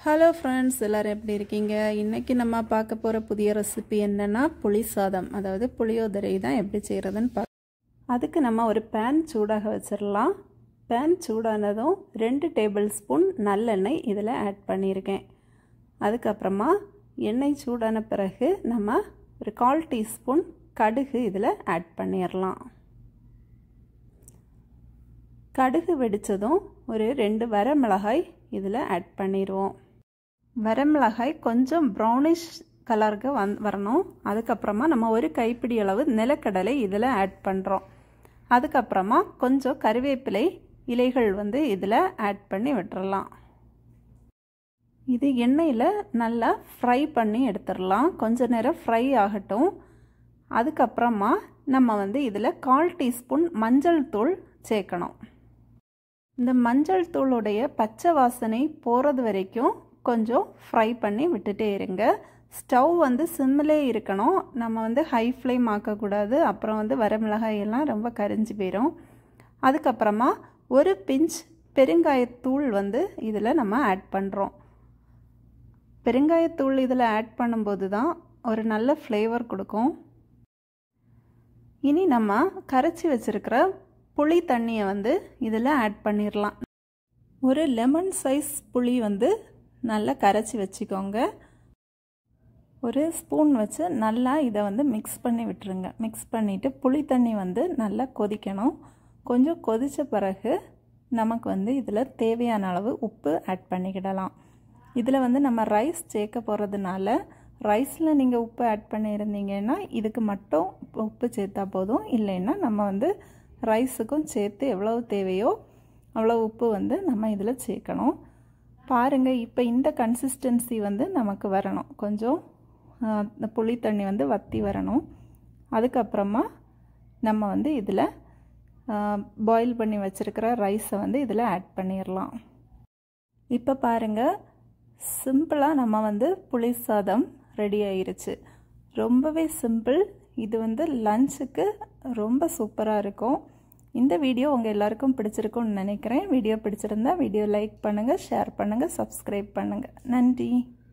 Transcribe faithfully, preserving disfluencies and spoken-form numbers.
Hello friends, எல்லோரும் எப்படி இருக்கீங்க? இன்றைக்கி நம்ம பார்க்க போகிற புதிய ரெசிபி என்னென்னா புளி சாதம், அதாவது புளியோதரை தான் எப்படி செய்கிறதுன்னு பார்க்க. அதுக்கு நம்ம ஒரு பேன் சூடாக வச்சிடலாம். பேன் சூடானதும் ரெண்டு டேபிள் ஸ்பூன் நல்லெண்ணெய் இதில் ஆட் பண்ணியிருக்கேன். அதுக்கப்புறமா எண்ணெய் சூடான பிறகு நம்ம ஒரு கால் டீஸ்பூன் கடுகு இதில் ஆட் பண்ணிடலாம். கடுகு வெடித்ததும் ஒரு ரெண்டு வரமிளகாய் இதில் ஆட் பண்ணிடுவோம். வரமிளகாய் கொஞ்சம் ப்ரௌனிஷ் கலருக்கு வந் வரணும். அதுக்கப்புறமா நம்ம ஒரு கைப்பிடி அளவு நிலக்கடலை இதில் ஆட் பண்ணுறோம். அதுக்கப்புறமா கொஞ்சம் கறிவேப்பிலை இலைகள் வந்து இதில் ஆட் பண்ணி விட்டுறலாம். இது எண்ணெயில் நல்லா ஃப்ரை பண்ணி எடுத்துடலாம். கொஞ்ச நேரம் ஃப்ரை ஆகட்டும். அதுக்கப்புறமா நம்ம வந்து இதில் கால் டீஸ்பூன் மஞ்சள் தூள் சேர்க்கணும். இந்த மஞ்சள் தூளுடைய பச்சை வாசனை போகிறது வரைக்கும் கொஞ்சம் ஃப்ரை பண்ணி விட்டுட்டே இருங்க. ஸ்டவ் வந்து சிம்மிலே இருக்கணும். நம்ம வந்து ஹை ஃப்ளேம் ஆக்கக்கூடாது. அப்புறம் வந்து வரமிளகாய் எல்லாம் ரொம்ப கரிஞ்சு போயிடும். அதுக்கப்புறமா ஒரு பிஞ்ச் பெருங்காயத்தூள் வந்து இதில் நம்ம ஆட் பண்ணுறோம். பெருங்காயத்தூள் இதில் ஆட் பண்ணும்போது தான் ஒரு நல்ல ஃப்ளேவர் கொடுக்கும். இனி நம்ம கரைச்சி வச்சுருக்கிற புளி தண்ணியை வந்து இதில் ஆட் பண்ணிடலாம். ஒரு லெமன் சைஸ் புளி வந்து நல்லா கரைச்சி வச்சுக்கோங்க. ஒரு ஸ்பூன் வச்சு நல்லா இதை வந்து மிக்ஸ் பண்ணி விட்டுருங்க. மிக்ஸ் பண்ணிவிட்டு புளி தண்ணி வந்து நல்லா கொதிக்கணும். கொஞ்சம் கொதித்த பிறகு நமக்கு வந்து இதில் தேவையான அளவு உப்பு ஆட் பண்ணிக்கிடலாம். இதில் வந்து நம்ம ரைஸ் சேர்க்க போகிறதுனால ரைஸில் நீங்கள் உப்பு ஆட் பண்ணியிருந்தீங்கன்னா இதுக்கு மட்டும் உப்பு சேர்த்தா போதும். இல்லைன்னா நம்ம வந்து ரைஸுக்கும் சேர்த்து எவ்வளவு தேவையோ அவ்வளோ உப்பு வந்து நம்ம இதில் சேர்க்கணும். பாருங்கள், இப்போ இந்த கன்சிஸ்டன்சி வந்து நமக்கு வரணும். கொஞ்சம் இந்த புளி தண்ணி வந்து வற்றி வரணும். அதுக்கப்புறமா நம்ம வந்து இதில் பாயில் பண்ணி வச்சுருக்கிற ரைஸை வந்து இதில் ஆட் பண்ணிடலாம். இப்போ பாருங்கள், சிம்பிளாக நம்ம வந்து புளி சாதம் ரெடி ஆயிருச்சு. ரொம்பவே சிம்பிள். இது வந்து லஞ்சுக்கு ரொம்ப சூப்பராக இருக்கும். இந்த வீடியோ உங்கள் எல்லாருக்கும் பிடிச்சிருக்கும்னு நினைக்கிறேன். வீடியோ பிடிச்சிருந்தா வீடியோ லைக் பண்ணுங்கள், ஷேர் பண்ணுங்கள், சப்ஸ்கிரைப் பண்ணுங்கள். நன்றி.